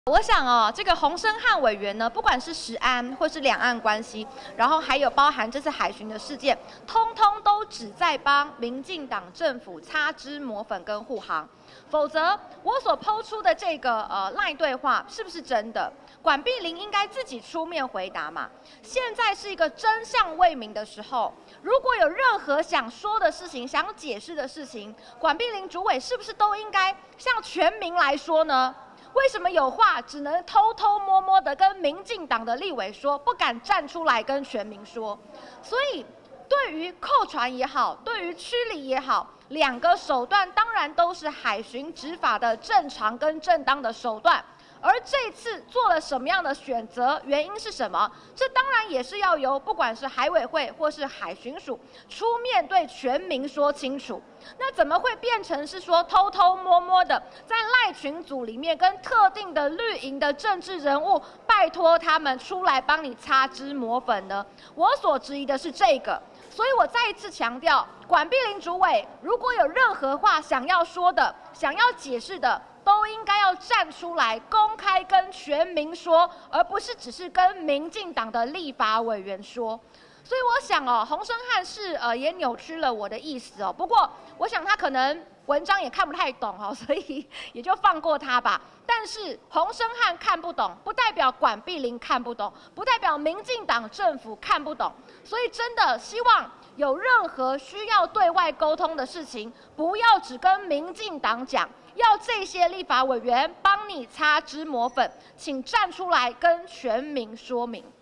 我想哦，这个洪申翰委员呢，不管是食安或是两岸关系，然后还有包含这次海巡的事件，通通都只在帮民进党政府擦脂抹粉跟护航。否则，我所抛出的这个LINE 对话是不是真的？管碧玲应该自己出面回答嘛。现在是一个真相未明的时候，如果有任何想说的事情、想解释的事情，管碧玲主委是不是都应该向全民来说呢？为什么有话只能偷偷摸摸的跟民进党的立委说，不敢站出来跟全民说？所以，对于扣传也好，对于驱离也好，两个手段当然都是海巡执法的正常跟正当的手段。而这次做了什么样的选择，原因是什么？这当然也是要由不管是海委会或是海巡署出面对全民说清楚。那怎么会变成是说偷偷摸摸的在赖群组里面跟特定的绿营的政治人物拜托他们出来帮你擦脂抹粉呢？我所质疑的是这个。所以我再一次强调，管碧玲主委如果有任何话想要说的、想要解释的，都应该要站出来公开跟全民说，而不是只是跟民进党的立法委员说。所以我想哦，洪申翰是也扭曲了我的意思哦。不过我想他可能文章也看不太懂哦，所以也就放过他吧。但是洪申翰看不懂，不代表管碧玲看不懂，不代表民进党政府看不懂。所以真的希望有任何需要对外沟通的事情，不要只跟民进党讲，要这些立法委员帮你擦脂抹粉，请站出来跟全民说明。